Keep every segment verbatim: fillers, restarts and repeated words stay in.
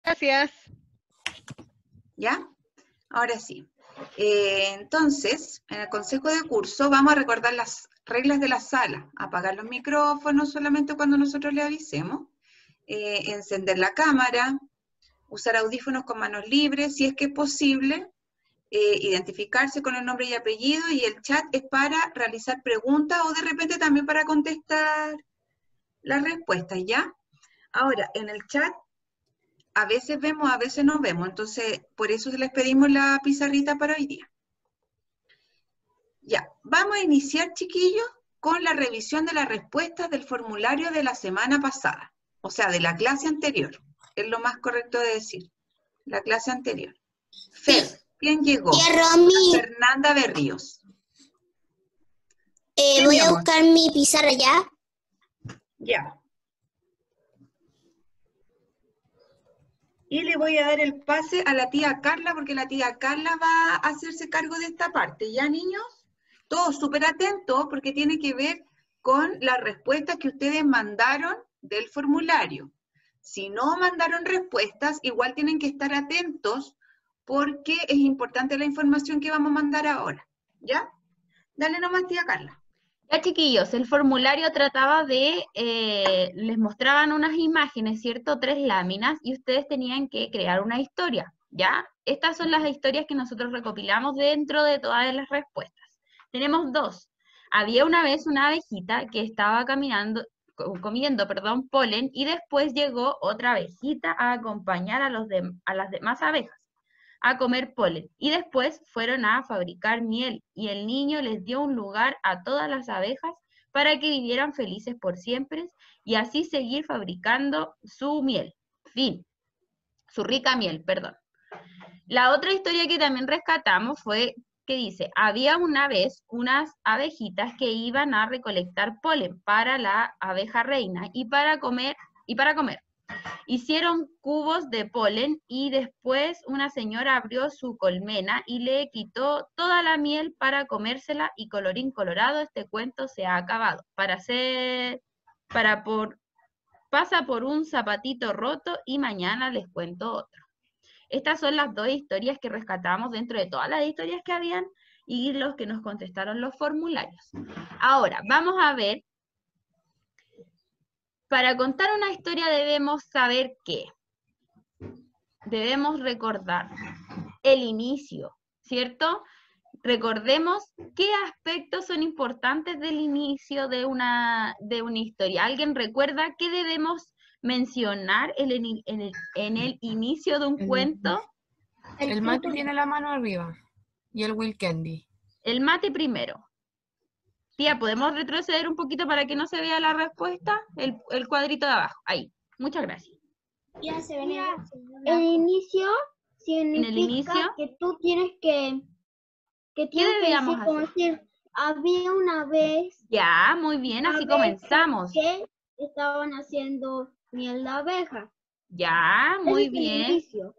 Gracias. ¿Ya? Ahora sí. Eh, entonces, en el consejo de curso vamos a recordar las reglas de la sala. Apagar los micrófonos solamente cuando nosotros le avisemos. Eh, encender la cámara. Usar audífonos con manos libres, si es que es posible. Eh, identificarse con el nombre y apellido. Y el chat es para realizar preguntas o de repente también para contestar las respuestas, ¿ya? Ahora, en el chat a veces vemos, a veces no vemos, entonces por eso les pedimos la pizarrita para hoy día. Ya, vamos a iniciar, chiquillos, con la revisión de las respuestas del formulario de la semana pasada, o sea, de la clase anterior, es lo más correcto de decir, la clase anterior. Fer, Sí. ¿quién llegó? Tía Romy, Fernanda Berríos. eh, ¿Quién, voy mi a amor? buscar mi pizarra ya. Ya. Y le voy a dar el pase a la tía Carla, porque la tía Carla va a hacerse cargo de esta parte. ¿Ya, niños? Todos súper atentos, porque tiene que ver con las respuestas que ustedes mandaron del formulario. Si no mandaron respuestas, igual tienen que estar atentos, porque es importante la información que vamos a mandar ahora. ¿Ya? Dale nomás, tía Carla. Ya, chiquillos, el formulario trataba de, eh, les mostraban unas imágenes, ¿cierto? Tres láminas, y ustedes tenían que crear una historia, ¿ya? Estas son las historias que nosotros recopilamos dentro de todas las respuestas. Tenemos dos. Había una vez una abejita que estaba caminando, comiendo, perdón, polen, y después llegó otra abejita a acompañar a, los de, a las demás abejas a comer polen, y después fueron a fabricar miel, y el niño les dio un lugar a todas las abejas para que vivieran felices por siempre, y así seguir fabricando su miel. Fin. Su rica miel, perdón. La otra historia que también rescatamos fue que dice, había una vez unas abejitas que iban a recolectar polen para la abeja reina y para comer, y para comer. Hicieron cubos de polen y después una señora abrió su colmena y le quitó toda la miel para comérsela y colorín colorado, este cuento se ha acabado. Para hacer, para por, pasa por un zapatito roto y mañana les cuento otro. Estas son las dos historias que rescatamos dentro de todas las historias que habían y los que nos contestaron los formularios. Ahora, vamos a ver. Para contar una historia debemos saber qué. Debemos recordar el inicio, ¿cierto? Recordemos qué aspectos son importantes del inicio de una, de una historia. ¿Alguien recuerda qué debemos mencionar en el, en el, en el inicio de un El, cuento? el Mati tiene la mano arriba y el Will Candy. El Mati primero. Tía, ¿podemos retroceder un poquito para que no se vea la respuesta? El, el cuadrito de abajo. Ahí. Muchas gracias. Ya se ven el inicio significa ¿En el inicio? que tú tienes que que tienes que debíamos decir, como hacer? decir, había una vez Ya, muy bien, así abejas comenzamos. que estaban haciendo miel de abeja. Ya, muy Ese es el bien. inicio.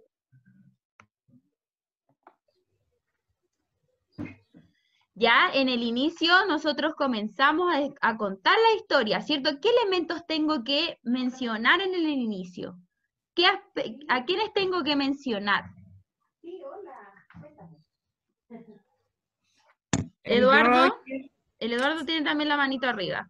Ya en el inicio nosotros comenzamos a, a contar la historia, ¿cierto? ¿Qué elementos tengo que mencionar en el inicio? ¿Qué ¿A quiénes tengo que mencionar? Sí, hola. Eduardo, el Eduardo tiene también la manito arriba.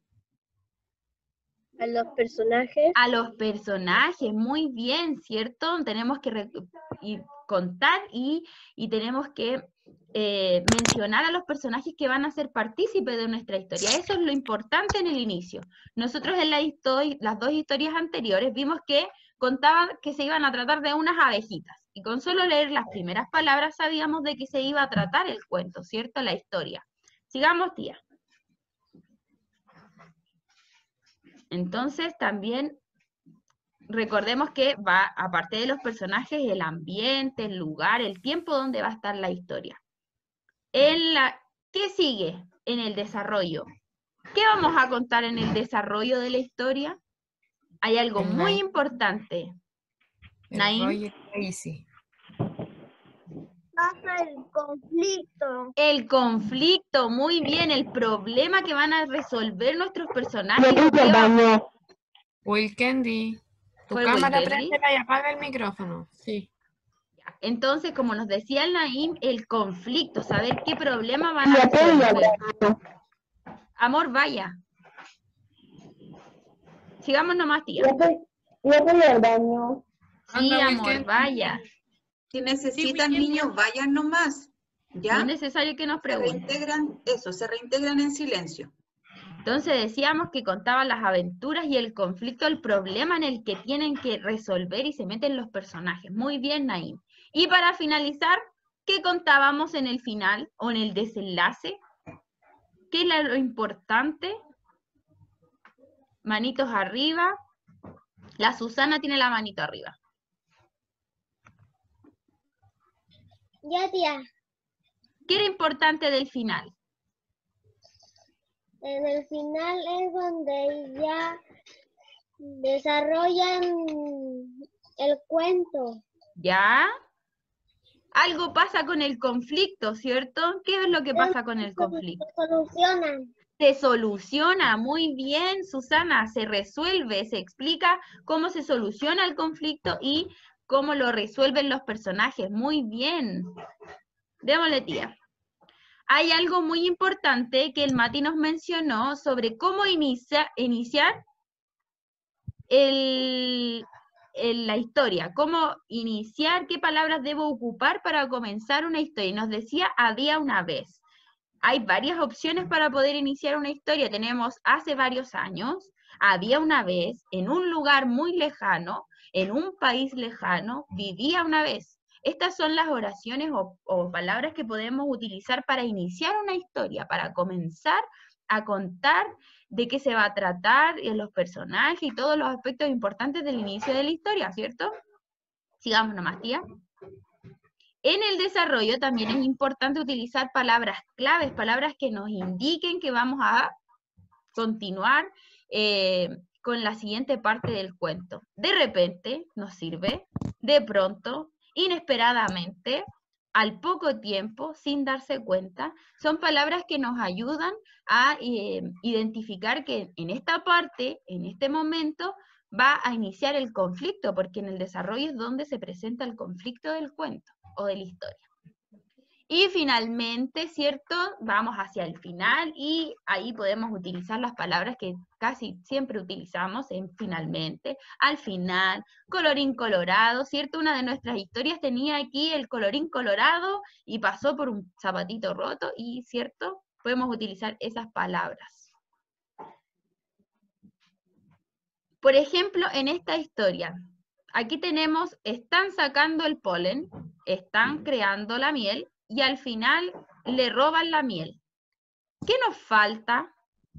A los personajes. A los personajes, muy bien, ¿cierto? Tenemos que y contar y, y tenemos que eh, mencionar a los personajes que van a ser partícipes de nuestra historia. Eso es lo importante en el inicio. Nosotros en la las dos historias anteriores vimos que contaban que se iban a tratar de unas abejitas. Y con solo leer las primeras palabras sabíamos de qué se iba a tratar el cuento, ¿cierto? La historia. Sigamos, tía. Entonces también recordemos que va, aparte de los personajes, el ambiente, el lugar, el tiempo donde va a estar la historia. En la, ¿qué sigue en el desarrollo? ¿Qué vamos a contar en el desarrollo de la historia? Hay algo El muy Naim. importante. El Naim. Roger Tracy. Pasa el conflicto. El conflicto, muy bien, el problema que van a resolver nuestros personajes. ¿Qué va- Will Candy. Tu ¿Fue cámara Welberry? préndela y apaga el micrófono. Sí. Entonces, como nos decía el Naim, el conflicto, saber qué problema van a resolver. Amor, vaya. Sigamos nomás, tía. Sí, Anda, amor, Wilken. vaya. Si necesitan Wilken, niños, vayan nomás. No ¿Ya? es necesario que nos Se pregunten. reintegran, eso, se reintegran en silencio. Entonces decíamos que contaban las aventuras y el conflicto, el problema en el que tienen que resolver y se meten los personajes. Muy bien, Naim. Y para finalizar, ¿qué contábamos en el final o en el desenlace? ¿Qué es lo importante? Manitos arriba. La Susana tiene la manito arriba. Ya, tía. ¿Qué era importante del final? En el final es donde ya desarrollan el cuento. ¿Ya? Algo pasa con el conflicto, ¿cierto? ¿Qué es lo que pasa con el conflicto? Solucionan. Se soluciona, muy bien, Susana, se resuelve, se explica cómo se soluciona el conflicto y cómo lo resuelven los personajes. Muy bien. Démosle, tía. Hay algo muy importante que el Mati nos mencionó sobre cómo inicia, iniciar el, el, la historia, cómo iniciar, qué palabras debo ocupar para comenzar una historia. Y nos decía, había una vez. Hay varias opciones para poder iniciar una historia. Tenemos hace varios años, había una vez, en un lugar muy lejano, en un país lejano, vivía una vez. Estas son las oraciones o, o palabras que podemos utilizar para iniciar una historia, para comenzar a contar de qué se va a tratar, y los personajes y todos los aspectos importantes del inicio de la historia, ¿cierto? Sigamos nomás, tía. En el desarrollo también es importante utilizar palabras claves, palabras que nos indiquen que vamos a continuar eh, con la siguiente parte del cuento. De repente nos sirve, de pronto, inesperadamente, al poco tiempo, sin darse cuenta, son palabras que nos ayudan a eh, identificar que en esta parte, en este momento, va a iniciar el conflicto, porque en el desarrollo es donde se presenta el conflicto del cuento o de la historia. Y finalmente, ¿cierto? Vamos hacia el final y ahí podemos utilizar las palabras que casi siempre utilizamos en finalmente, al final, colorín colorado, ¿cierto? Una de nuestras historias tenía aquí el colorín colorado y pasó por un zapatito roto y, ¿cierto? Podemos utilizar esas palabras. Por ejemplo, en esta historia, aquí tenemos, están sacando el polen, están creando la miel, y al final le roban la miel. ¿Qué nos falta?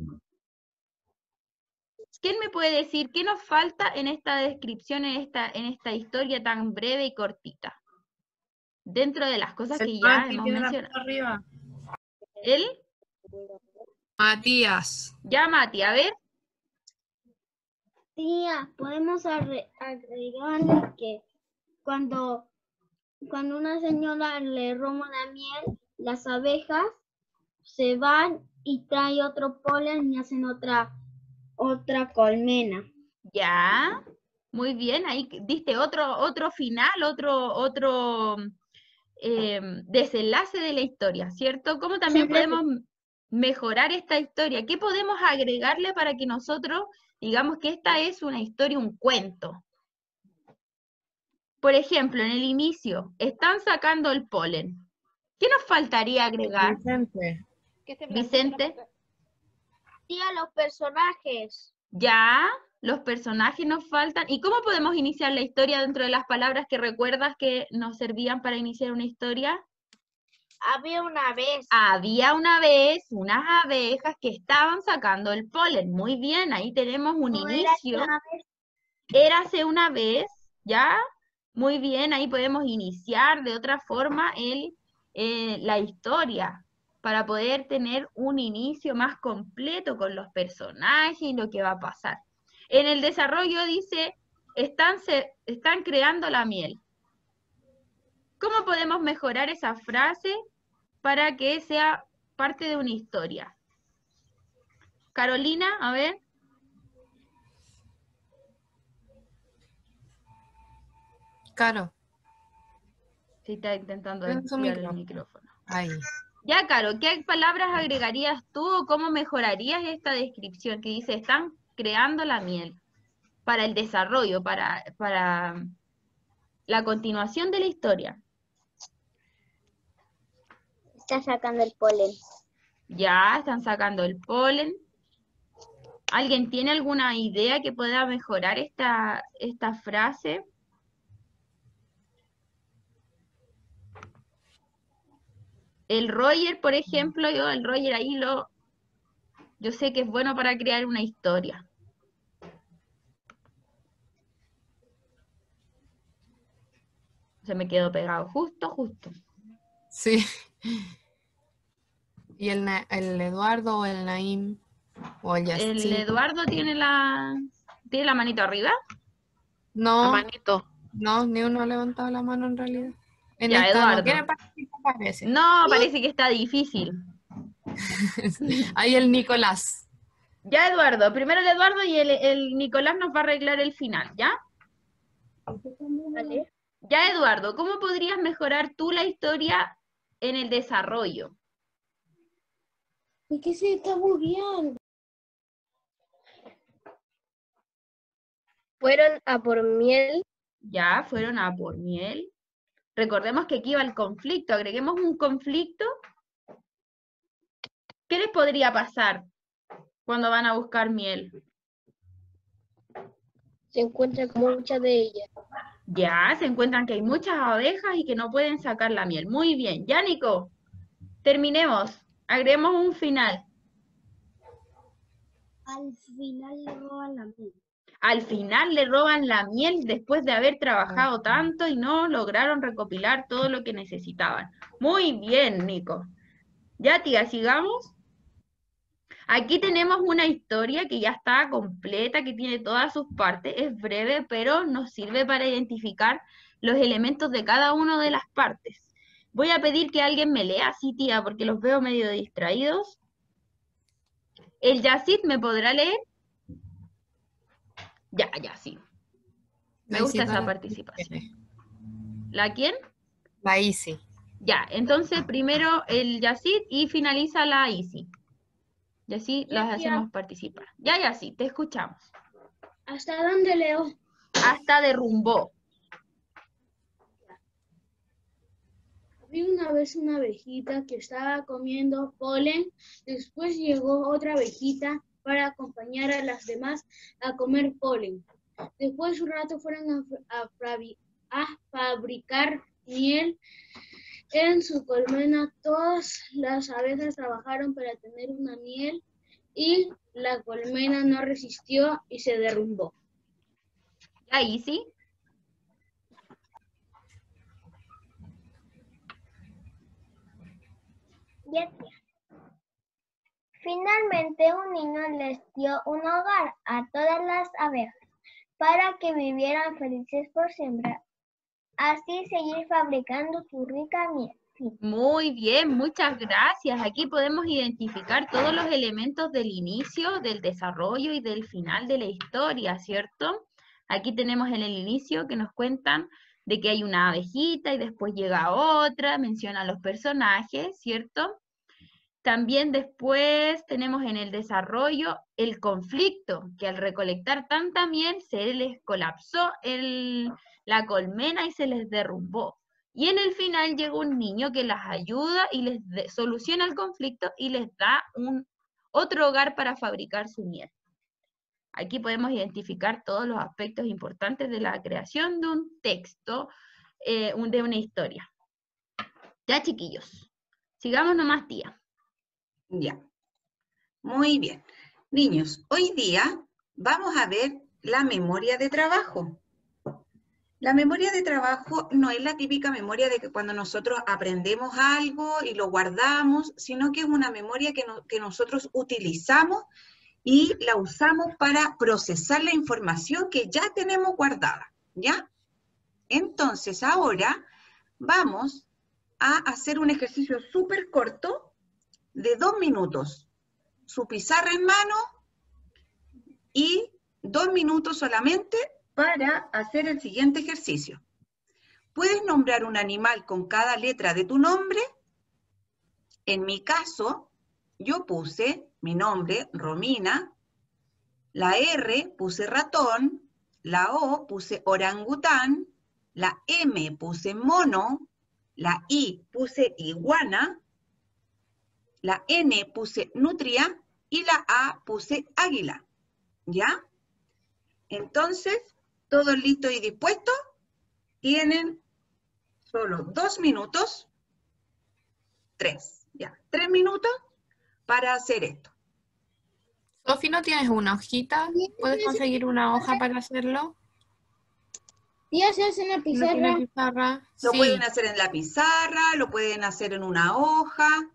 ¿Quién me puede decir qué nos falta en esta descripción, en esta, en esta historia tan breve y cortita? Dentro de las cosas que ya Mati hemos tiene la mencionado. mano arriba. ¿Él? Matías. Ya, Mati, a ver. Tía, podemos arre- agregarle que cuando, cuando una señora le roba la miel, las abejas se van y traen otro polen y hacen otra, otra colmena. Ya. Muy bien, ahí diste otro, otro final, otro, otro eh, desenlace de la historia, ¿cierto? ¿Cómo también Sí, podemos mejorar esta historia? ¿Qué podemos agregarle para que nosotros digamos que esta es una historia, un cuento? Por ejemplo, en el inicio, están sacando el polen. ¿Qué nos faltaría agregar? Vicente. Vicente, Tía, los personajes. ya, los personajes nos faltan. ¿Y cómo podemos iniciar la historia dentro de las palabras que recuerdas que nos servían para iniciar una historia? Había una vez. Había una vez unas abejas que estaban sacando el polen. Muy bien, ahí tenemos un No era inicio. una vez. Érase una vez, ¿ya? Muy bien, ahí podemos iniciar de otra forma el, eh, la historia para poder tener un inicio más completo con los personajes y lo que va a pasar. En el desarrollo dice, están, se, están creando la miel. ¿Cómo podemos mejorar esa frase para que sea parte de una historia? Carolina, a ver. Caro. Sí, está intentando Prende su activar el micrófono. micrófono. Ahí. Ya, Caro, ¿qué palabras agregarías tú o cómo mejorarías esta descripción que dice, están creando la miel para el desarrollo, para, para la continuación de la historia? Está sacando el polen. Ya, están sacando el polen. ¿Alguien tiene alguna idea que pueda mejorar esta, esta frase? El Roger, por ejemplo, yo el Roger ahí lo... Yo sé que es bueno para crear una historia. Se me quedó pegado, justo, justo. Sí. ¿Y el, Na- el Eduardo o el Naim? O el El Yassin? Eduardo tiene la... ¿Tiene la manito arriba? No, Manito. no, ni uno ha levantado la mano en realidad. En Ya, esta no Eduardo. quiere participar, parece. No, parece que está difícil. Ahí el Nicolás. Ya, Eduardo. Primero el Eduardo y el, el Nicolás nos va a arreglar el final, ¿ya? ¿Vale? Ya, Eduardo, ¿cómo podrías mejorar tú la historia en el desarrollo? ¿Por qué se está bugueando? Fueron a por miel. Ya, fueron a por miel. Recordemos que aquí va el conflicto. Agreguemos un conflicto. ¿Qué les podría pasar cuando van a buscar miel? Se encuentra con muchas de ellas. Ya, se encuentran que hay muchas abejas y que no pueden sacar la miel. Muy bien. Ya, Nico, terminemos. Agreguemos un final. Al final le roban la miel. Al final le roban la miel después de haber trabajado tanto y no lograron recopilar todo lo que necesitaban. Muy bien, Nico. Ya, tía, sigamos. Aquí tenemos una historia que ya está completa, que tiene todas sus partes. Es breve, pero nos sirve para identificar los elementos de cada una de las partes. Voy a pedir que alguien me lea, sí, tía, porque los veo medio distraídos. ¿El Yacid me podrá leer? Ya, ya, sí. Me La gusta Isidora esa participación. ¿La quién? La Isi. Ya, entonces primero el Yacid y finaliza la Isi. Y así Ya, las tía. hacemos participar. Ya, ya, sí, te escuchamos. ¿Hasta dónde leo? Hasta derrumbó. Vi una vez una abejita que estaba comiendo polen, después llegó otra abejita para acompañar a las demás a comer polen. Después de un rato fueron a, a fabi- a fabricar miel en su colmena. Todas las abejas trabajaron para tener una miel y la colmena no resistió y se derrumbó. Ya, ahí sí. Ya, tía. Finalmente un niño les dio un hogar a todas las abejas para que vivieran felices por siempre. Así seguir fabricando su rica miel. Fin. Muy bien, muchas gracias. Aquí podemos identificar todos los elementos del inicio, del desarrollo y del final de la historia, ¿cierto? Aquí tenemos en el inicio que nos cuentan de que hay una abejita y después llega otra, menciona a los personajes, ¿cierto? También después tenemos en el desarrollo el conflicto, que al recolectar tanta miel se les colapsó el, la colmena y se les derrumbó. Y en el final llega un niño que las ayuda y les de, soluciona el conflicto y les da un, otro hogar para fabricar su miel. Aquí podemos identificar todos los aspectos importantes de la creación de un texto, eh, un, de una historia. Ya, chiquillos, sigamos nomás, tía. Ya. Muy bien. Niños, hoy día vamos a ver la memoria de trabajo. La memoria de trabajo no es la típica memoria de que cuando nosotros aprendemos algo y lo guardamos, sino que es una memoria que, no, que nosotros utilizamos y la usamos para procesar la información que ya tenemos guardada, ¿ya? Entonces, ahora vamos a hacer un ejercicio súper corto de dos minutos. Su pizarra en mano y dos minutos solamente para hacer el siguiente ejercicio. ¿Puedes nombrar un animal con cada letra de tu nombre? En mi caso, yo puse mi nombre, Romina, la R puse ratón, la O puse orangután, la M puse mono, la I puse iguana, la N puse nutria y la A puse águila. ¿Ya? Entonces, ¿todos listos y dispuestos? Tienen solo dos minutos, tres, ya, tres minutos para hacer esto. Sofi, ¿no tienes una hojita? ¿Puedes conseguir una hoja para hacerlo? ¿Ya se hace en la ¿No tiene pizarra? pizarra? Lo Sí. pueden hacer en la pizarra, lo pueden hacer en una hoja,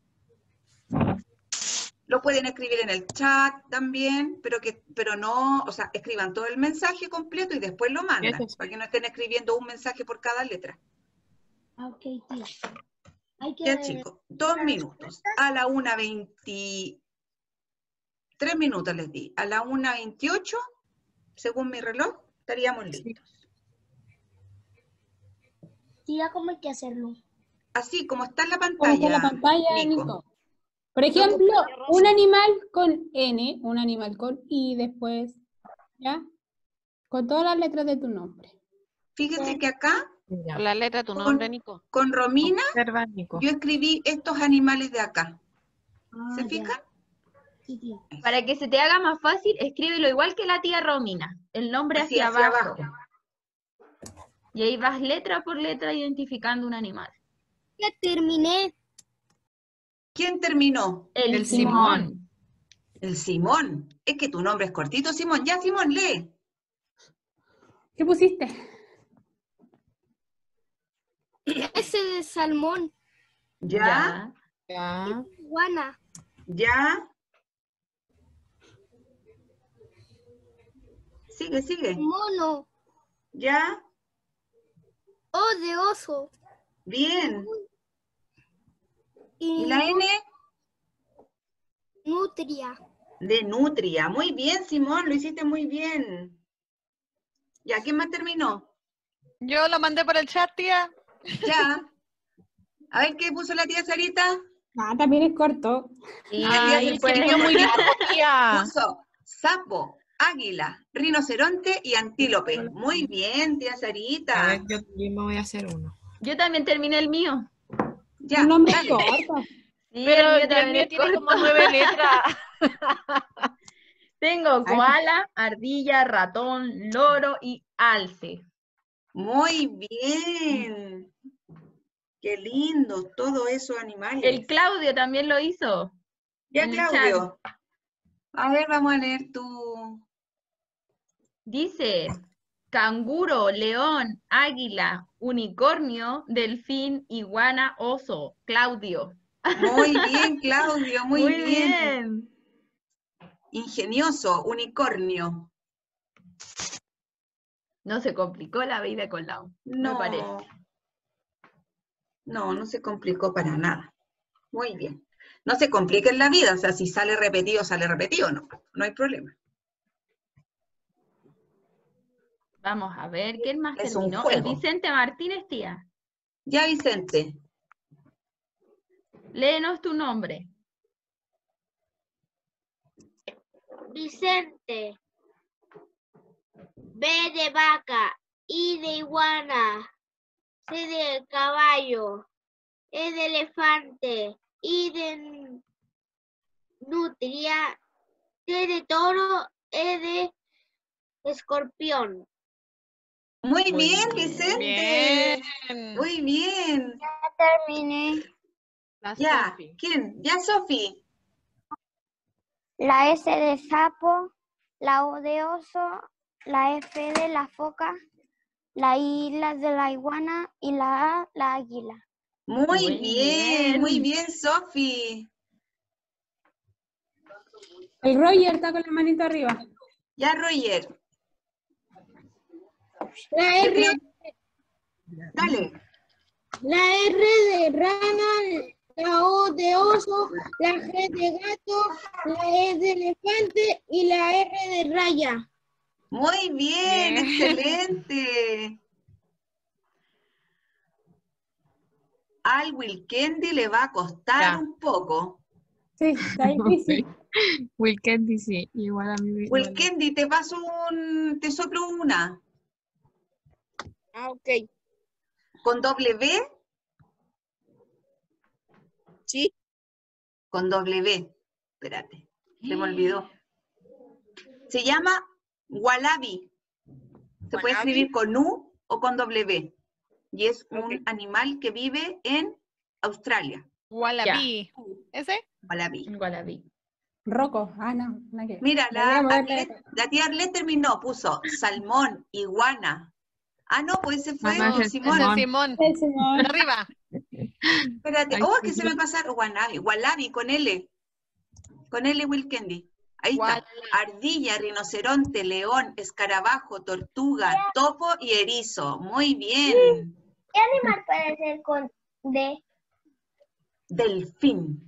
lo pueden escribir en el chat también, pero que, pero no, o sea, escriban todo el mensaje completo y después lo mandan, Eso sí. para que no estén escribiendo un mensaje por cada letra. Ah, ok, tía. Hay que... Ya, chicos, dos minutos. A la una veinte, tres minutos les di. A la una veintiocho, según mi reloj, estaríamos listos. Tía, ¿cómo hay que hacerlo? Así como está en la Como está pantalla, en la pantalla, Nico. Nico. Por ejemplo, un animal con N, un animal con I después, ¿ya? Con todas las letras de tu nombre. Fíjense que acá, Ya. Con la letra de tu Con- nombre, Nico. con Romina, Observa, Nico. yo escribí estos animales de acá. Ah, ¿Se ya. fijan? Sí, tía. Para que se te haga más fácil, escríbelo igual que la tía Romina, el nombre Así, hacia, hacia abajo. abajo. Y ahí vas letra por letra identificando un animal. Ya terminé. ¿Quién terminó? El, El Simón. Simón. El Simón. Es que tu nombre es cortito, Simón. Ya, Simón, lee. ¿Qué pusiste? Ese de salmón. Ya, Ya. Iguana. ya. Sigue, sigue. Mono. Ya, O de oso. bien. Y, ¿Y la N? nutria. De nutria. Muy bien, Simón, lo hiciste muy bien. Ya, ¿quién más terminó? Yo lo mandé por el chat, tía. Ya. A ver, ¿qué puso la tía Sarita? Ah, también es corto. Sí, Ay, pues, Escribió muy largo, tía. Puso sapo, águila, rinoceronte y antílope. Muy bien, tía A Sarita. ver, yo, yo me voy a hacer uno. yo también terminé el mío. Ya, Un nombre dale. corto. Sí, Pero el mío ya el también mío es tiene corto. como nueve letras. Tengo koala, ardilla, ratón, loro y alce. Muy bien. Qué lindo, todos esos animales. El Claudio también lo hizo. Ya, en el Claudio. A ver, vamos a leer tu... Dice, canguro, león, águila, unicornio, delfín, iguana, oso. Claudio. Muy bien, Claudio, muy, bien. bien. Ingenioso, unicornio. No se complicó la vida con la U, me No. parece. No, no se complicó para nada. Muy bien. No se complica en la vida, o sea, si sale repetido, sale repetido, no, no hay problema. Vamos a ver, ¿quién más Es un terminó? El juego. Vicente Martínez, tía. Ya, Vicente. Léenos tu nombre. Vicente. B de vaca. I de iguana. C de caballo. E de elefante. I de nutria. T de toro. E de escorpión. Muy, Muy bien, bien. Vicente. Bien. Muy bien. Terminé. La Ya, Sofi. ¿quién? Ya, Sofi. La S de sapo. La O de oso. La F de la foca. La I la de la iguana. Y la A la águila. Muy, Muy bien, bien. muy bien, Sofi. El Roger está con la manito arriba. Ya, Roger. La R, Dale. la R de rana, la O de oso, la G de gato, la E de elefante y la R de raya. Muy bien, Bien. excelente. al Wilkendi le va a costar Ya. un poco. Sí, está difícil. Wilkendi sí, igual a mí. igual. Wilkendi, te paso un, te soplo una. Ah, ok. ¿Con W? Sí. Con W. Espérate, se me olvidó. Se llama Wallaby. Se puede Wallaby. escribir con U o con W. Y es un Ok. animal que vive en Australia. Wallaby. ¿Ese? Wallaby. Un wallaby. Rocco. Ah, no. nada que- Mira, Debería la, moverle- Arlet- la tía Arlet terminó, puso salmón, iguana. Ah, no, pues ese fue Ah, no, es el Simón. Ese es Simón. El Simón. De arriba. Espérate, Ay, oh, es sí, que se sí. me pasaron. Wallaby, Wallaby con L. Con L Wilkendi. Ahí está. Wallaby. Ardilla, rinoceronte, león, escarabajo, tortuga, topo y erizo. Muy bien. ¿Qué animal puede ser con D? Delfín.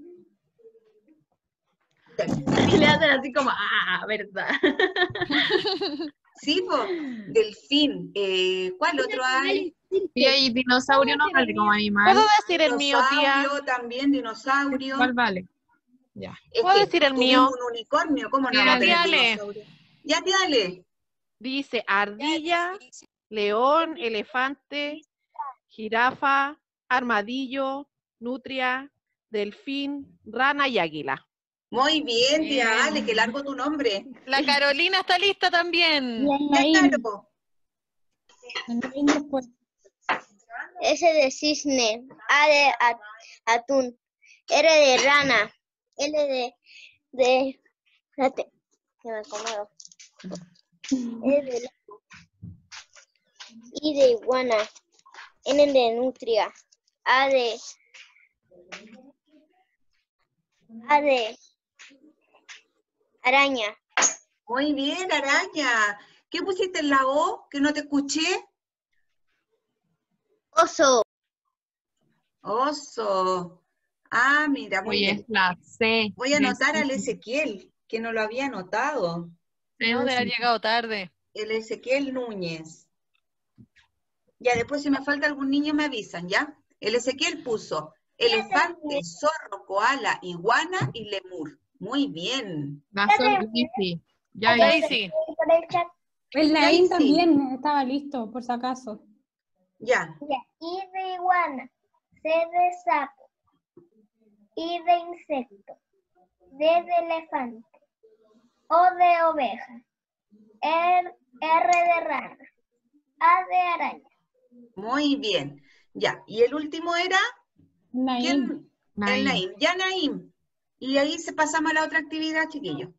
Delfín. Y le hacen así como, ah, verdad. Sí, po, delfín. Eh, ¿cuál otro hay? Y ahí dinosaurio no vale como animal. ¿Puedo decir el mío, tía? Dinosaurio también, dinosaurio. ¿Cuál vale? Ya. Es ¿Puedo que decir el tuvimos mío? un unicornio, ¿cómo no Tía va a Ale. tener Tía Ale. dinosaurio? Ya, tía Ale. Dice ardilla, león, elefante, jirafa, armadillo, nutria, delfín, rana y águila. Muy bien, tía Bien. Ale, que largo tu nombre. La Carolina está lista también. Y el Ya, Naim. claro. El Naim después. S de cisne, A de at- atún, R de rana, L de, de, espérate, que me acomodo. E de lobo, I de iguana, N de nutria, A de, A de araña, Muy bien, araña. ¿Qué pusiste en la O que no te escuché? oso, Oso. Ah, mira, muy Hoy bien. es la C. Voy a de anotar al cisne. Ezequiel, que no lo había anotado. C No, de de haber cisne. llegado tarde. El Ezequiel Núñez. Ya, después si me falta algún niño me avisan, ¿ya? El Ezequiel puso elefante, zorro, koala, iguana y lemur. Muy bien. La soy Lizzy. Ya hice. Daisy. por el chat. El Ya Naim hice. también estaba listo, por si acaso. Ya. Ya, I de iguana, C de sapo, I de insecto, D de elefante, O de oveja, R, R de rana, A de araña. Muy bien. Ya. Y el último era, Naim. ¿quién? Naim. El Naim. Ya, Naim. Y ahí se pasamos a la otra actividad, chiquillos.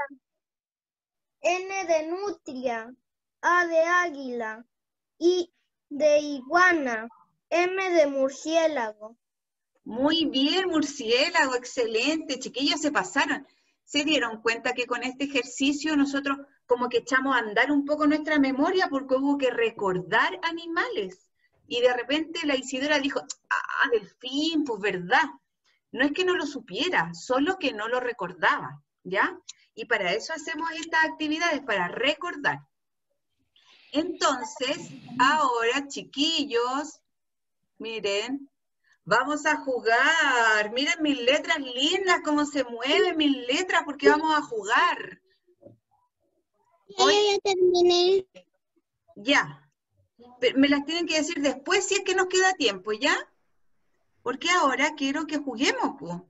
N de nutria, A de águila, I de iguana, M de murciélago. Muy bien, murciélago, excelente. Chiquillos, se pasaron. Se dieron cuenta que con este ejercicio nosotros como que echamos a andar un poco nuestra memoria porque hubo que recordar animales. Y de repente la Isidora dijo, ah, delfín, pues verdad. No es que no lo supiera, solo que no lo recordaba, ¿ya? Y para eso hacemos estas actividades, para recordar. Entonces, ahora, chiquillos, miren, vamos a jugar. Miren mis letras lindas, cómo se mueven mis letras, porque vamos a jugar. Hoy, ya terminé. ya. Pero me las tienen que decir después si es que nos queda tiempo, ¿ya? Porque ahora quiero que juguemos, po.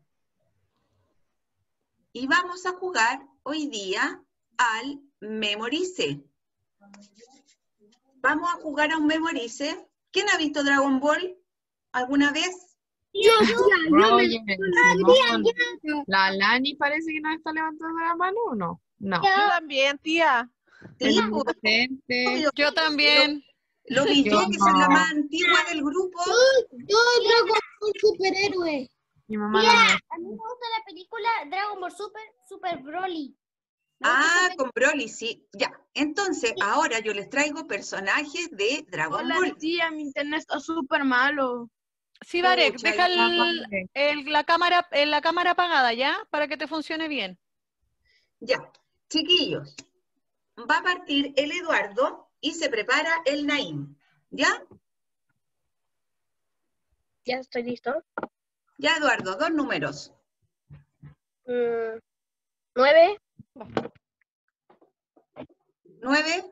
Y vamos a jugar hoy día al Memorice. Vamos a jugar a un Memorice. ¿Quién ha visto Dragon Ball alguna vez? Oye, Simón, la Lani parece que nos está levantando la mano, ¿o no? No. Yo también, tía. Sí, Es po, inocente. obvio. Yo también. Lo vi yo, Yo que soy la no. más antigua del grupo. Yo, Dragon Ball superhéroe. Mi mamá no me- A mí me gusta la película Dragon Ball Super, Super Broly. Me gusta Ah, esa con Broly, sí. Ya. Entonces, ahora yo les traigo personajes de Dragon Ball. tía, mi internet está súper malo. Sí, Varek, Pucha, deja ya, el- el- la, cámara, eh, la cámara apagada, ¿ya? Para que te funcione bien. Ya. Chiquillos, va a partir el Eduardo y se prepara el Naim. ¿Ya? Ya estoy listo. Ya, Eduardo, dos números. Mm, nueve. Nueve,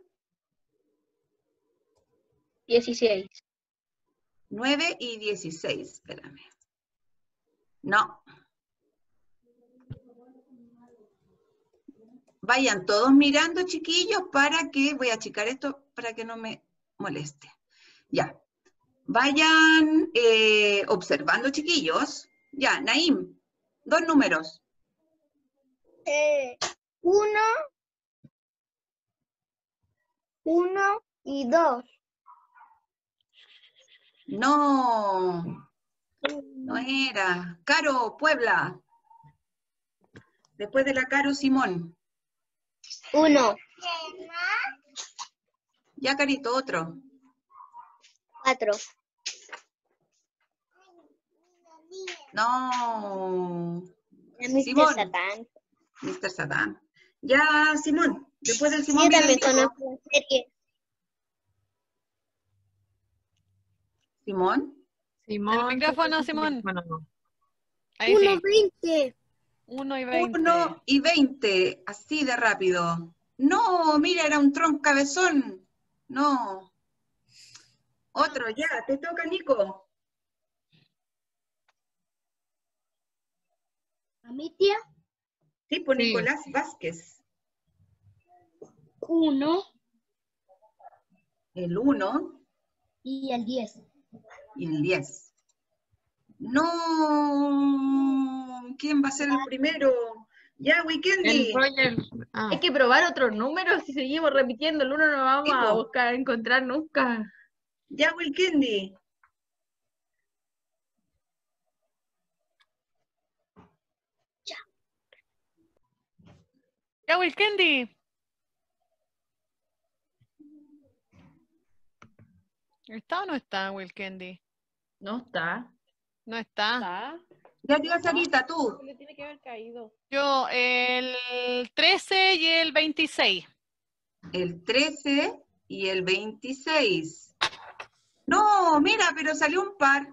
Dieciséis. nueve y dieciséis. Espérame. No. Vayan todos mirando, chiquillos, para que, voy a achicar esto para que no me moleste. Ya. Vayan eh, observando, chiquillos. Ya, Naim, dos números. Eh, uno, uno y dos. No, no era. Caro, Puebla. Después de la Caro, Simón. Uno, Ya, Carito, otro. cuatro. No. mister Simón. Satán. mister Satán. Ya, Simón. Después del Simón Yo viene el también Nico. conozco la serie. Simón. Simón. El micrófono, ¿qué- Simón. Bueno, no. Ahí Uno, sí. veinte. Uno y veinte. Uno y veinte. Así de rápido. No, mira, era un tronco cabezón. No. Otro, ya. Te toca, Nico. ¿A mi tía? Sí, por Sí. Nicolás Vázquez. Uno El uno y el diez. y el diez. No. ¿Quién va a ser el primero? Ya, El Weekendy. Roger. Ah, Hay que probar otros números si seguimos repitiendo. El uno no vamos Sí, a po. buscar, encontrar nunca. Ya, Weekendy. Ya, Wilkendi. ¿Está o no está, Wilkendi? No está. No está. ¿Está? Ya, tía Sarita, tú. Le tiene que haber caído. Yo, el trece y el veintiséis. El trece y el veintiséis. No, mira, pero salió un par.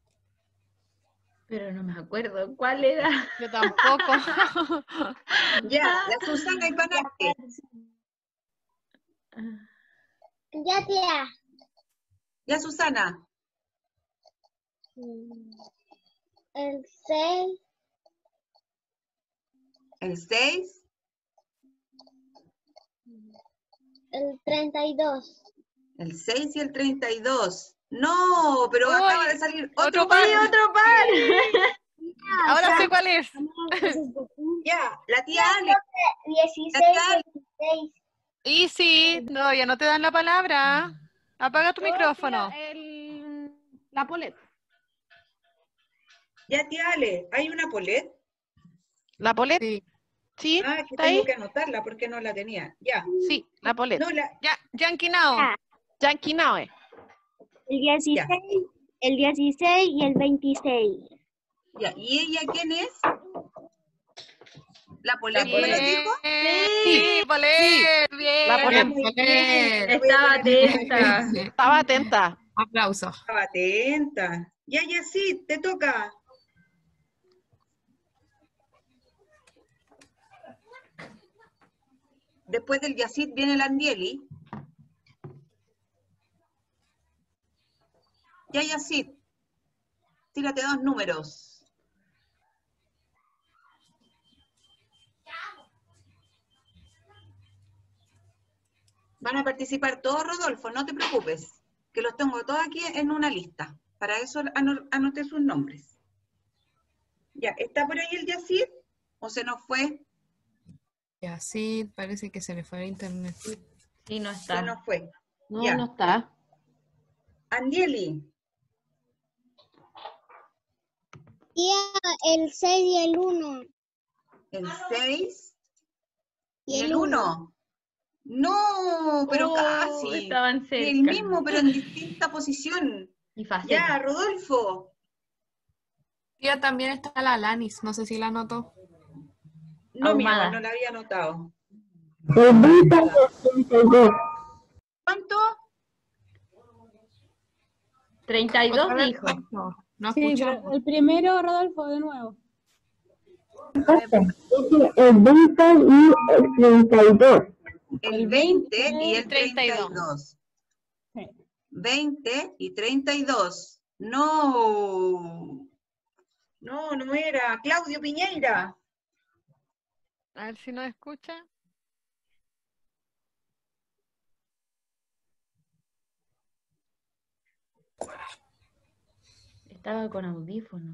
Pero no me acuerdo cuál era. Yo tampoco. Ya, la Susana y Panarte. Ya, tía. Ya, Susana. El seis, El seis, el treinta y dos. el seis y el treinta y dos. No, pero Uy, acaba de salir otro, otro par. par. ¡Otro par! Ahora sé cuál es. Ya, la tía Ale. dieciséis, Ya está. veintiséis. Y sí, no, ya no te dan la palabra. Apaga tu Yo, micrófono. tía, el- La Polet. Ya, tía Ale, ¿hay una Polet? ¿La Polet? sí. Sí, Ah, que ¿está tengo ahí? que anotarla porque no la tenía. Ya. Sí, la Polet. No, la, Ya, Yankee Now. Ah. Yankee Naue. El dieciséis, el dieciséis y el veintiséis. ya. ¿Y ella quién es? ¿La Polet Bien. me lo dijo? Sí, Polet, bien. La Polet. Muy Polet. bien. Estaba atenta. Estaba atenta. Aplausos. Estaba atenta. Ya, ya, sí, te toca. Después del Yacid viene el Andieli. Ya, Yacid. Tírate dos números. Van a participar todos, Rodolfo, no te preocupes, que los tengo todos aquí en una lista. Para eso ano- anoté sus nombres. Ya, ¿está por ahí el Yacid? ¿O se nos fue? Y así parece que se le fue el internet. Sí, no Se está. nos fue. No, Ya. no está. Andieli, Tía, el seis y el uno. el seis Y y el el uno. No, pero Oh, casi. estaban cerca. El mismo, pero en distinta posición. Y fácil. Ya, Rodolfo. Tía, también está la Lanis, no sé si la anotó. No, mi Ahumada. amor, no la había anotado. ¿Cuánto? treinta y dos Otra vez, dijo. ¿cuánto? No Sí, escuchamos. pero el primero, Rodolfo, de nuevo. El veinte y el treinta y dos. El veinte y el treinta y dos. treinta y dos. Sí. veinte y treinta y dos. No. No, no era. Claudio Piñeira. A ver si nos escucha. Estaba con audífonos.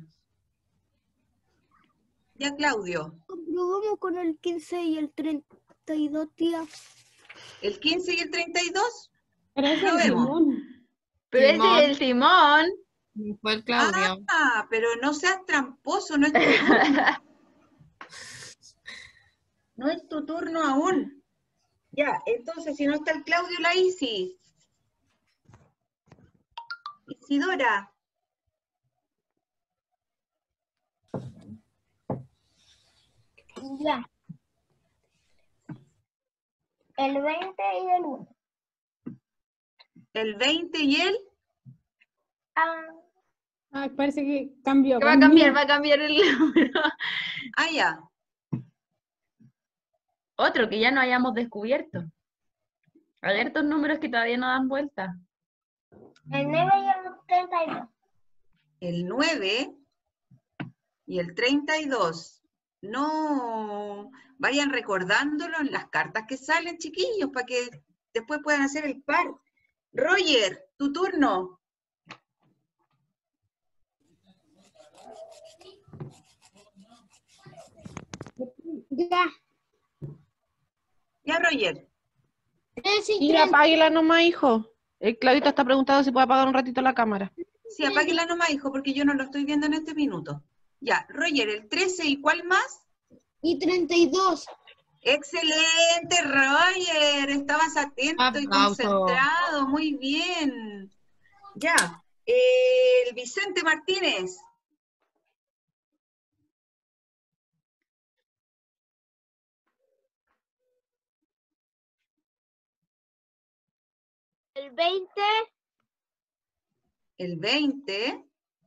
Ya, Claudio. Comprobamos con el quince y el treinta y dos, tía. ¿El quince y el treinta y dos? Pero ese es el Probemos. Simón. Pero Timón. ese es el timón. Fue el Claudio. Ah, pero no seas tramposo, no es tu turno. No es tu turno aún. Ya, entonces, si no está el Claudio, la Isis. Isidora. Ya. El veinte y el uno. El veinte y el... Ah, Ah, parece que cambió. Va a cambiar, va a cambiar el número. Ah, ya. Otro que ya no hayamos descubierto. Alertos números que todavía no dan vuelta. el nueve y el treinta y dos. El nueve y el treinta y dos. No, vayan recordándolo en las cartas que salen, chiquillos, para que después puedan hacer el par. Roger, tu turno. Ya. Ya, Roger. trece y Y treinta. apáguela nomás, hijo. El Claudito está preguntando si puede apagar un ratito la cámara. Sí, apáguela nomás, hijo, porque yo no lo estoy viendo en este minuto. Ya, Roger, el trece y ¿cuál más? Y treinta y dos. Excelente, Roger. Estabas atento y Aplauso. concentrado. Muy bien. Ya, el Vicente Martínez. El veinte. El veinte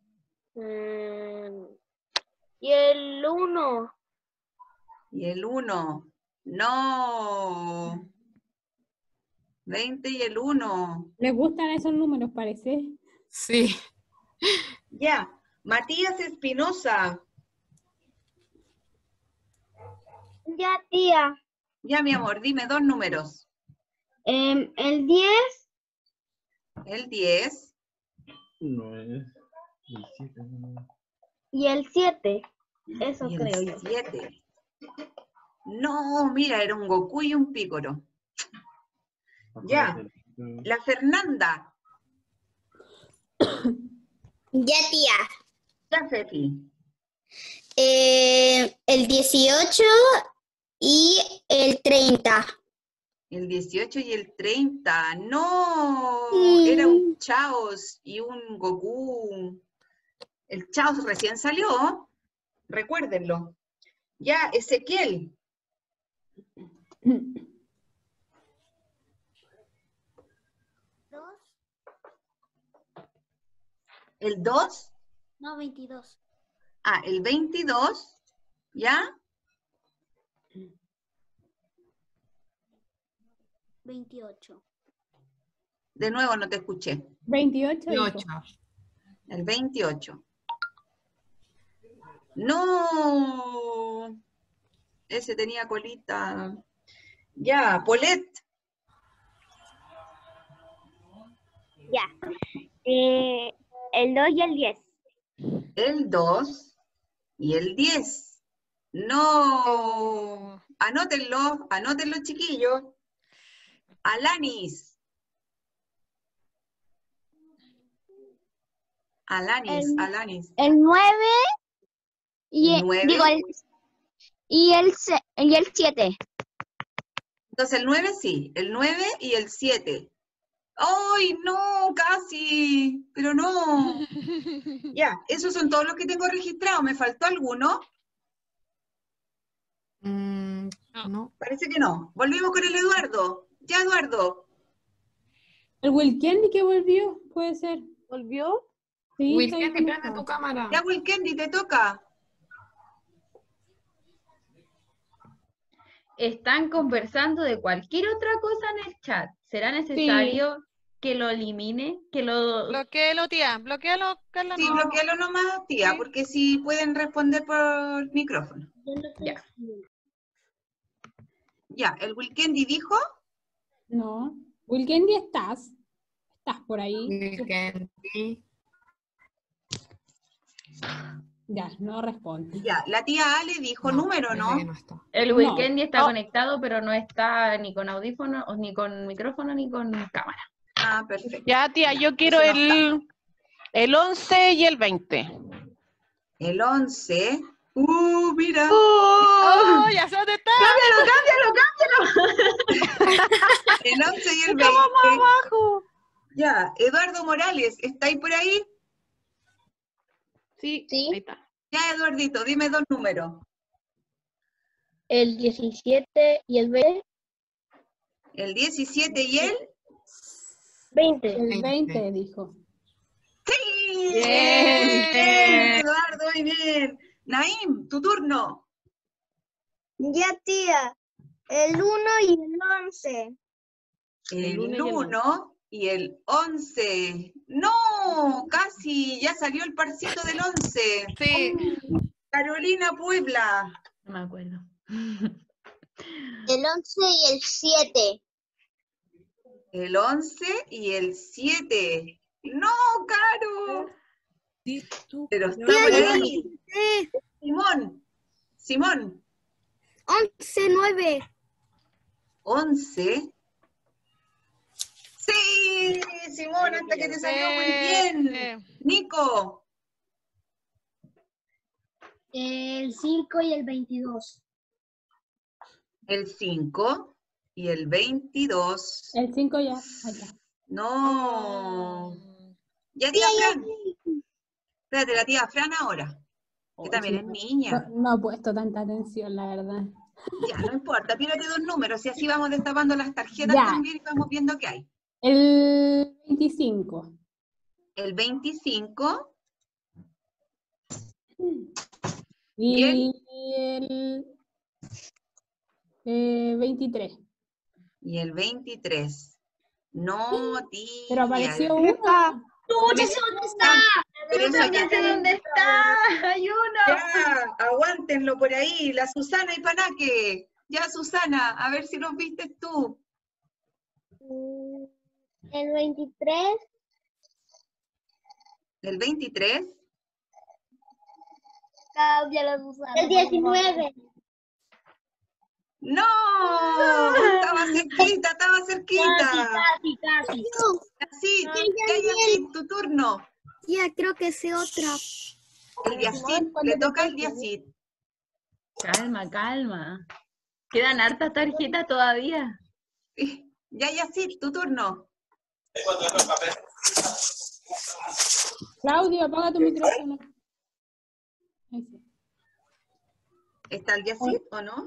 mm, y el uno. y el uno. No. veinte y el uno. Les gustan esos números, parece. Sí. Ya, Matías Espinosa. Ya, tía. Ya, mi amor, dime dos números. Em, el diez. El diez No es el siete. No. Y el siete. Eso y creo el yo. siete. No, mira, era un Goku y un Pícoro. Ya, la Fernanda. Ya, tía. Ya, Fefi. Eh, el dieciocho y el treinta. El dieciocho y el treinta. No, Mm. era un Chaos y un Goku. El Chaos recién salió. Recuérdenlo. Ya, Ezequiel. Dos. El dos. No, veintidós. Ah, el veintidós. ¿Ya? veintiocho. De nuevo no te escuché. veintiocho. Y dijo. ocho. El veintiocho. No. Ese tenía colita. Ya, Paulette. Ya. Eh, el dos y el diez. El dos y el diez. No. Anótenlo, anótenlo, chiquillos. Alanis. Alanis, El- Alanis. El nueve y El nueve. digo el y el se- y el siete. Entonces el nueve sí, el nueve y el siete. ¡Ay, no! Casi, pero no. Ya, esos son todos los que tengo registrados. ¿Me faltó alguno? Mm, no. Parece que no. Volvimos con el Eduardo. Ya, Eduardo. El Wilkendi que volvió, puede ser. ¿Volvió? Sí, Wilkendi, estoy prende conectada. tu cámara. Ya, Wilkendi, te toca. Están conversando de cualquier otra cosa en el chat. ¿Será necesario que lo elimine? Que lo... Bloquéalo, tía. Bloquéalo, Carla. Sí, no. bloquealo nomás, tía, Sí. porque si pueden responder por micrófono. Ya. Ya, el Wilkendi dijo, No. Wilkendi, ¿estás? ¿Estás por ahí? Wilkendi. Ya, no responde. ya, la tía Ale dijo No, número, parece ¿no? que no está. El No. Weekendy está No. conectado, pero no está ni con audífono, o ni con micrófono, ni con cámara. Ah, perfecto. Ya, tía, yo quiero ese no está. el, el once y el veinte. El once. Uh, mira. ¡Oh, ya sé dónde está! ¡Cámbialo, cámbialo, cámbialo! El once y el Estamos más veinte. abajo. Ya, Eduardo Morales, ¿estáis por ahí? Sí, Sí. ahí está. Ya, Eduardito, dime dos números. El diecisiete y el veinte. El diecisiete y el... veinte. El veinte. veinte dijo. ¡Sí! Bien. Eduardo, muy bien. Naim, tu turno. Ya, tía. El uno y el once. El uno y el uno y el once. ¡No! Casi, ya salió el parcito del once. Sí. Carolina Puebla. No me acuerdo. El once y el siete. El once y el siete. ¡No, Caro! Pero está por ahí. Simón. Simón. once, nueve. once. Sí, Simón, hasta que te salió muy bien. Eh, Nico. El cinco y el veintidós. El cinco y el veintidós. El cinco ya. Allá. No. Ya, tía Fran. Espérate, la tía Fran ahora. Que también es niña. No, no he puesto tanta atención, la verdad. Ya, no importa. Tírate dos números y así vamos destapando las tarjetas Ya. también y vamos viendo qué hay. El veinticinco. El veinticinco Y ¿Y el eh, veintitrés. y el veintitrés. No, tía. Pero apareció ya- uno. ¡No, ya sé dónde está! Pero Yo eso también ya- sé dónde está. ¡Hay uno! Ya, aguántenlo por ahí. La Susana y Panaque. Ya, Susana, a ver si los viste tú. Mm, El veintitrés. El veintitrés. El diecinueve. ¡No! Estaba cerquita, estaba cerquita. Casi, casi. Así, ya, ya, sí, tu turno. Ya, creo que sé otra. El Yacid, le toca el Yacid. Calma, calma. Quedan hartas tarjetas todavía. Sí. Ya, Yacid, tu turno. Claudio, apaga tu micrófono. Ahí sí. ¿Está el Yacid o no?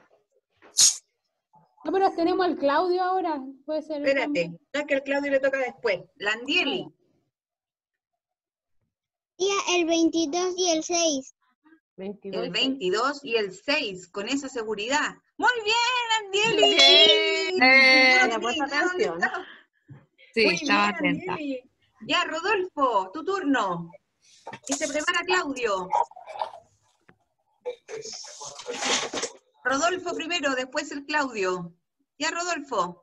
No, pero tenemos al Claudio ahora. Puede ser. el Espérate, cambio. ya que el Claudio le toca después. Landieli. Tía, el veintidós y el seis. veintidós. El veintidós y el seis, con esa seguridad. ¡Muy bien, Landieli! Bien. Eh, Ya, Ya, pues, ¿dónde atención. está? sí, Muy estaba bien, atenta. Andieli. Ya, Rodolfo, tu turno. Y se prepara Claudio. Rodolfo primero, después el Claudio. Ya, Rodolfo.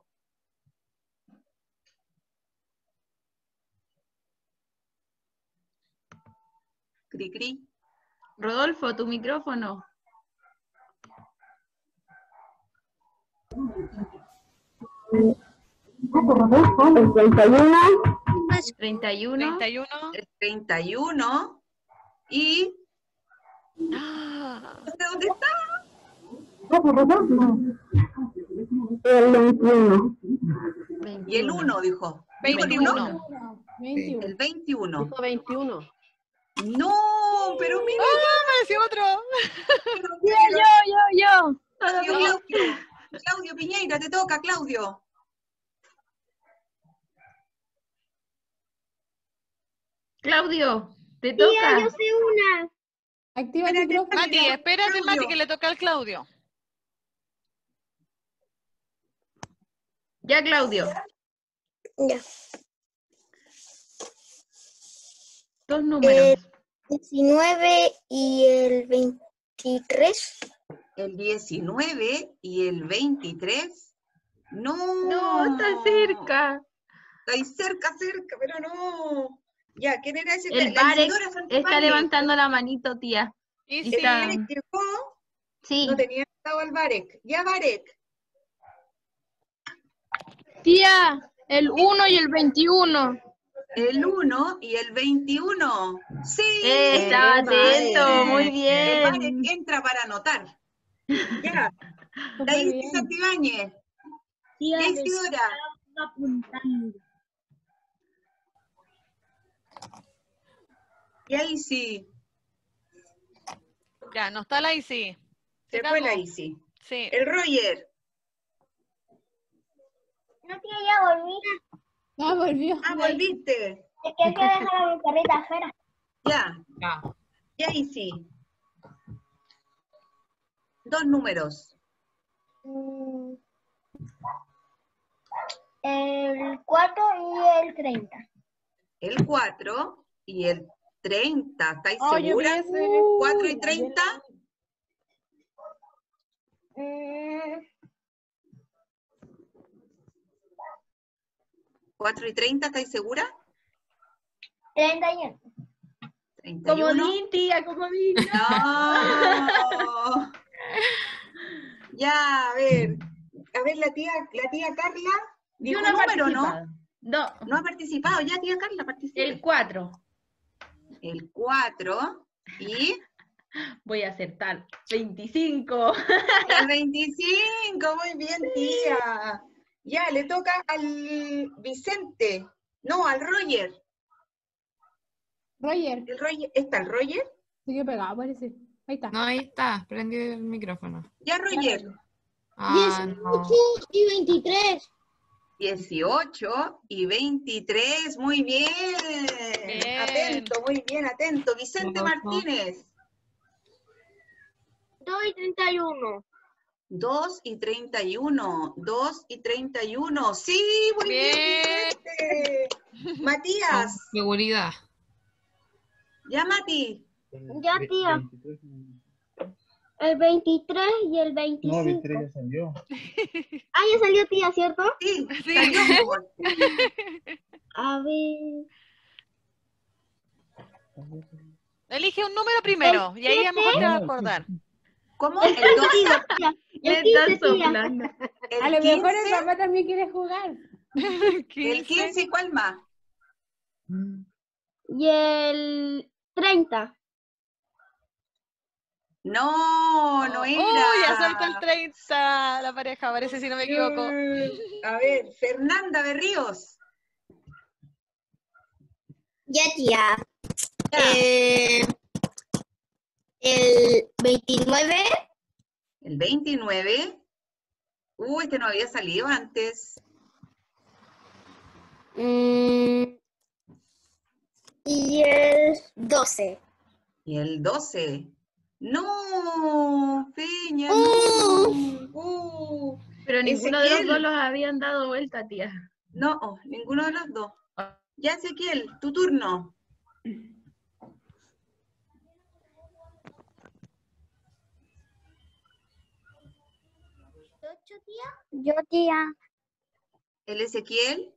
Cri, cri. Rodolfo, tu micrófono. El treinta y uno. treinta y uno. treinta y uno. El treinta y uno. Y... Ah, no sé dónde está. El veintiuno. Y el uno, dijo. ¿Dijo el veintiuno. uno? veintiuno. El veintiuno. Dijo veintiuno. No, pero mira, ¡Ah, apareció otro! Yo, yo, yo, yo. Claudio, Claudio. Claudio Piñeira, te toca, Claudio. Claudio, te Tía, toca. yo sé una. Activa el Espérate, micrófono. Mati, espérate, Claudio. Mati, que le toca al Claudio. Ya, Claudio. Ya. Dos números. diecinueve y el veintitrés. El diecinueve y el veintitrés. No. No, está cerca. Está ahí cerca, cerca, pero no. Ya, ¿quién era ese? El La Barek Isidora Santibáñez. está levantando la manito, tía. Y ¿El sí. Barek llegó? Sí. No tenía estado al Barek. Ya, Barek. Tía, el uno y el veintiuno. El uno y el veintiuno. Sí. Eh, estaba el Barek. atento, muy El Barek bien. entra para anotar. Ya. Súper La Isidora bien. Santibáñez. Tía, Ya, me Isidora. estaba apuntando. Y ahí sí. Ya, no está la Isi. Se Se fue la acabó. Isi. Sí. El Roger. No, tía, ya volví. Ah, volvió. Ah, volviste. Es que hay que dejar a mi perrita afuera. Ya. Ya. Y ahí sí. Dos números. Mm, El cuatro y el treinta. El cuatro y el treinta. ¿Estáis Oh, yo vi seguras? ese. ¿cuatro y Uy, treinta? Mm, ¿cuatro y treinta? ¿Estáis seguras? treinta y uno. treinta y uno. Comodín, tía, comodín. No. Ya, a ver. A ver, la tía, la tía Carla. Dijo Yo no he número, ¿no? participado. No, No ha participado. Ya, tía Carla, participa. el cuatro. El cuatro y Voy a acertar. veinticinco. el veinticinco. Muy bien, tía. Ya, le toca al Vicente. No, al Roger. Roger, El Roger. ¿Está el Roger? se quedó pegado, parece. Ahí está. No, ahí está, prendió el micrófono. Ya, Roger. Ah, no. dieciocho y veintitrés. dieciocho y veintitrés. Muy bien. Bien. Atento, muy bien, atento. Vicente Ojo. Martínez. dos y treinta y uno. dos y treinta y uno. dos y treinta y uno. Sí, muy bien, Bien. Vicente. Con Matías. seguridad. Ya, Mati. Ya, tía. El veintitrés y el No, veinticinco. veintitrés ya salió. Ah, ya salió, tía, ¿cierto? Sí, Sí. salió, mi amor. A ver. Elige un número primero y ahí a lo mejor te vas a acordar. ¿Cómo? El El dos. quince, tía. Le El quince, están tía. soplando. A El lo mejor el quince. papá también quiere jugar. El quince, ¿y cuál más? Y el treinta. No, no era. Uy, ya salta el treinta, la pareja, parece si no me equivoco. Mm, A ver, Fernanda Berríos. Ya, tía. Ya. Eh, el veintinueve. El veintinueve. Uy, este no había salido antes. mm, y el doce. Y el doce. No, Peña, no. Uh, Pero ninguno de los Ezequiel. dos los habían dado vuelta, tía. No, oh, ninguno de los dos. Ya, Ezequiel, tu turno. ¿Ocho, tía? Yo, tía. El Ezequiel.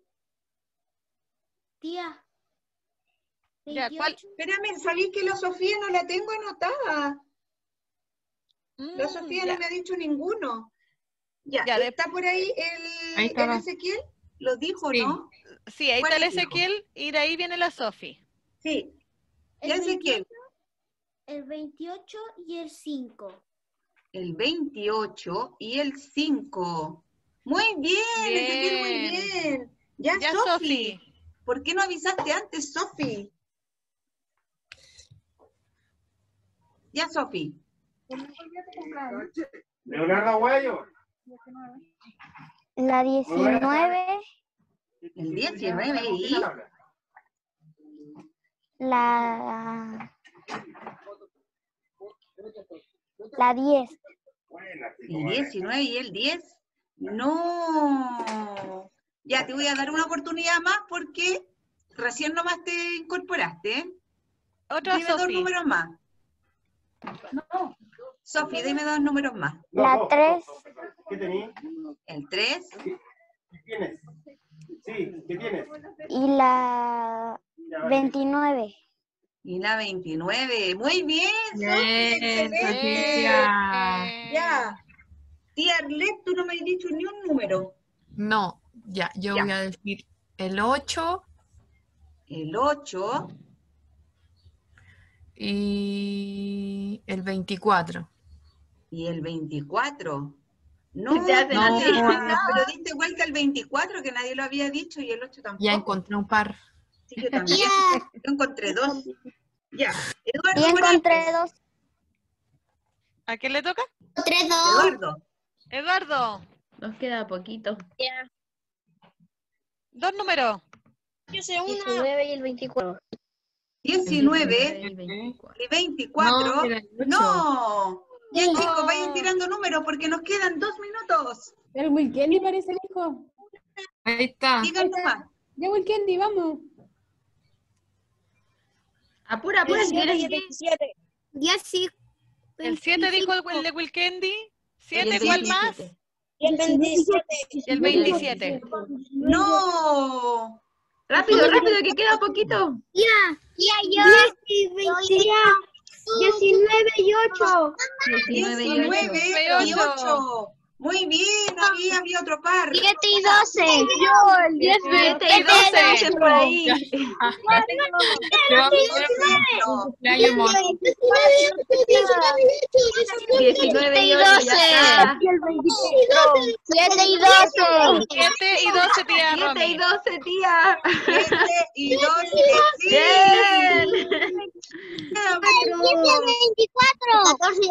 Tía. Ya, ¿cuál? Espérame, ¿sabéis que la Sofía no la tengo anotada? La Mm, Sofía ya. no me ha dicho ninguno. Ya, Ya, de- ¿está por ahí el, Ahí está el la- Ezequiel? ¿Lo dijo, Sí. no? Sí, ahí ¿Cuál está el dijo? Ezequiel y de ahí viene la Sofi. Sí. El Ya, Ezequiel. El veintiocho y el cinco. El veintiocho y el cinco. Muy bien, Ezequiel, muy Bien. bien. Ya, Ya, Sofi. Sofi. ¿Por qué no avisaste antes, Sofi? Ya, Sofi. Leonardo Aguayo. La diecinueve. El diecinueve y La... La diez. ¿El diecinueve y el diez? No. Ya, te voy a dar una oportunidad más porque recién nomás te incorporaste, ¿eh? Otra Dime dos Sofi. números más. No. Sofi, dime dos números más. La tres. ¿Qué tenías? El tres. ¿Qué tienes? Sí, ¿qué tienes? Y la veintinueve. Y la veintinueve. Muy bien, Sofi, Bien, excelente. Sofía. Ya. Tía Arlet, tú no me has dicho ni un número. No, ya, yo Ya. voy a decir el ocho El ocho y el veinticuatro. y el veinticuatro. No, Te hacen No, así. no, pero diste vuelta al veinticuatro que nadie lo había dicho y el ocho tampoco. Ya encontré un par. Sí, yo también. Yo encontré dos. Ya. Eduardo Y encontré Morales. dos. ¿A quién le toca? Tres, dos. Eduardo. Eduardo. Nos queda poquito. Dos números. Yo sé uno. diecinueve y el veinticuatro. diecinueve y veinticuatro. y veinticuatro. No, era el ocho. No. Ya, No. chicos, vayan tirando números porque nos quedan dos minutos. El Wilkendi parece el hijo. Ahí está. Digan nomás. Ya, Wilkendi, vamos. Apura, apura, si quieres. veintisiete. diez, sí. El siete dijo el, el de Wilkendi. ¿siete? El ¿Cuál más? veintisiete. Y el veintisiete. Y el veintisiete. No. Rápido, rápido, que queda poquito. Ya, ya, yo. diez y veinte, diecinueve y ocho. diecinueve y ocho. diecinueve y ocho. Muy bien, ahí había otro par. siete y doce. Yo, el diez, siete y doce dicen por ahí. Te vamos a hacer un cumpleaños, amor. diecinueve y ocho ya está. siete y doce. siete y doce, tía siete Romy. y doce, tía. siete y doce. Sí. Bien. veinticuatro. catorce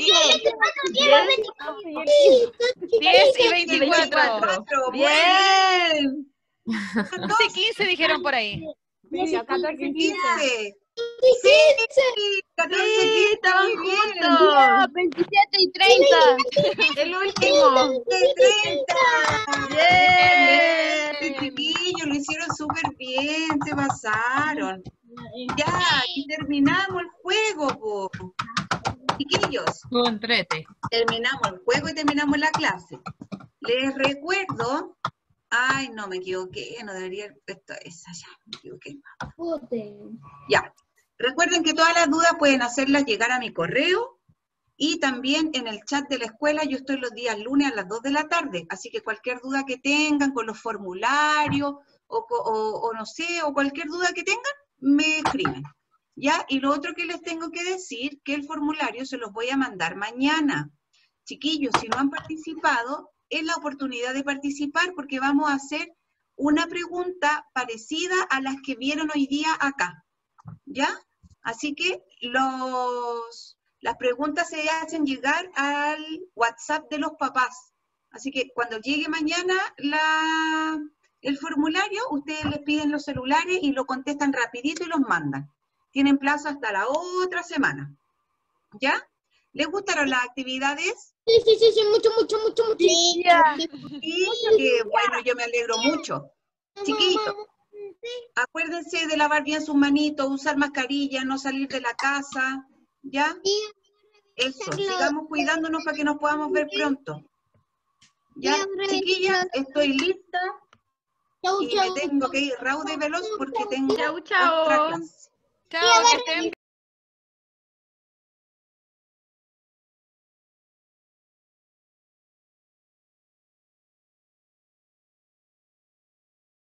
y diez y veinticuatro. veinticuatro. Bien. catorce y quince dijeron por ahí. quince. quince. Sí, catorce, Sí, quince. estaban Muy bien. juntos. veintisiete y treinta. El último. treinta. Bien. Este chiquillo lo hicieron súper bien, se pasaron. Ya, y terminamos el juego, po. Chiquillos, Tú entrete. terminamos el juego y terminamos la clase. Les recuerdo, ay, no, me equivoqué, no debería, esto es allá, me equivoqué. Ya, recuerden que todas las dudas pueden hacerlas llegar a mi correo y también en el chat de la escuela. Yo estoy los días lunes a las dos de la tarde, así que cualquier duda que tengan con los formularios o, co- o, o no sé, o cualquier duda que tengan, me escriben. ¿Ya? Y lo otro que les tengo que decir, que el formulario se los voy a mandar mañana. Chiquillos, si no han participado, es la oportunidad de participar porque vamos a hacer una pregunta parecida a las que vieron hoy día acá. ¿Ya? Así que los, las preguntas se hacen llegar al WhatsApp de los papás. Así que cuando llegue mañana la, el formulario, ustedes les piden los celulares y lo contestan rapidito y los mandan. Tienen plazo hasta la otra semana. ¿Ya? ¿Les gustaron las actividades? Sí, sí, sí, sí, mucho, mucho, mucho, mucho. Sí, que bueno, yo me alegro mucho. Chiquitos, acuérdense de lavar bien sus manitos, usar mascarilla, no salir de la casa, ¿ya? Eso, sigamos cuidándonos para que nos podamos ver pronto. ¿Ya? Chiquillas, estoy lista y me tengo que ir rauda y veloz porque tengo Chau, chau. otra clase. Chao, que estén